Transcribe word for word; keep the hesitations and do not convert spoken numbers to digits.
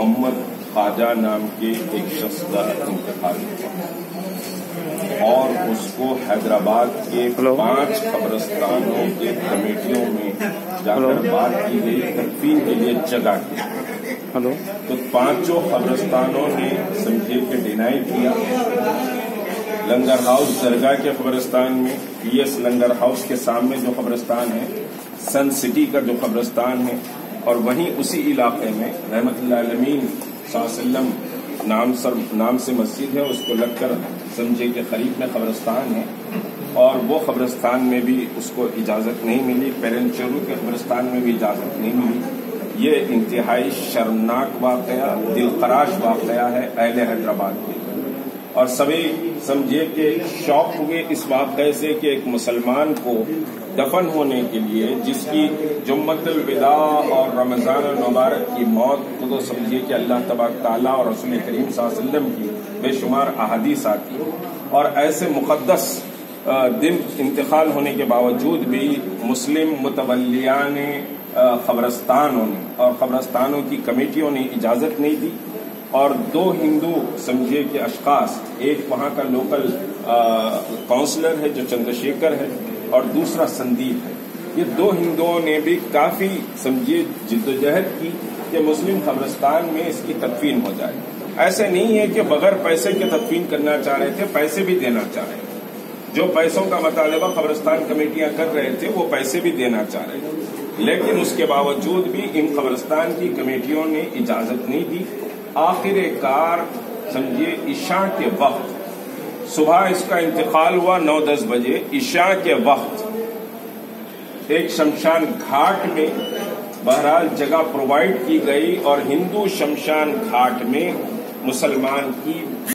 मोहम्मद ख्वाजा नाम के एक शख्स का इंतकाल हुआ और उसको हैदराबाद के पांच कब्रिस्तानों के कमेटियों में जाकर बात की गई, तदफीन के लिए जगह की। हेलो तो पांचों कब्रिस्तानों ने समझे कि डिनाई किया। लंगर हाउस दरगाह के कब्रिस्तान में, पीएस लंगर हाउस के सामने जो कब्रिस्तान है, सन सिटी का जो कब्रिस्तान है, और वहीं उसी इलाके में रहमतुल्लाह अलमीन सल्लल्लाहु अलैहि वसल्लम नाम सर नाम से मस्जिद है, उसको लगकर समझे के करीब में कब्रिस्तान है, और वो कब्रिस्तान में भी उसको इजाजत नहीं मिली। पेरेंचरू के कब्रिस्तान में भी इजाजत नहीं मिली। ये इंतहाई शर्मनाक वाकया, दिलखराश वाकया है अहले हैदराबाद के, और सभी समझे कि शौक हुए इस वाक़े से कि एक मुसलमान को दफन होने के लिए, जिसकी जुम्मतुल विदा और रमजान मुबारक की मौत को तो समझिए कि अल्लाह तबारक तआला और रसूल करीम सल्लल्लाहु अलैहि वसल्लम की बेशुमार अहादीस आती, और ऐसे मुक़द्दस दिन इंतकाल होने के बावजूद भी मुस्लिम मुतवल्लियान क़ब्रिस्तानों ने और क़ब्रिस्तानों की कमेटियों ने इजाज़त नहीं दी, और दो हिंदू समझिए कि अशखास, एक वहाँ का लोकल काउंसलर है जो चंद्रशेखर है और दूसरा संदीप है, ये दो हिंदुओं ने भी काफी समझिए जिद्दोजहद की कि मुस्लिम कब्रिस्तान में इसकी तदफीन हो जाए। ऐसे नहीं है कि बगैर पैसे के तदफीन करना चाह रहे थे, पैसे भी देना चाह रहे थे। जो पैसों का मुतालबा कब्रिस्तान कमेटियां कर रहे थे वो पैसे भी देना चाह रहे थे, लेकिन उसके बावजूद भी इन कब्रिस्तान की कमेटियों ने इजाजत नहीं दी। आखिरकार समझिए ईशा के वक्त, सुबह इसका इंतकाल हुआ नौ दस बजे, ईशा के वक्त एक शमशान घाट में बहरहाल जगह प्रोवाइड की गई, और हिंदू शमशान घाट में मुसलमान की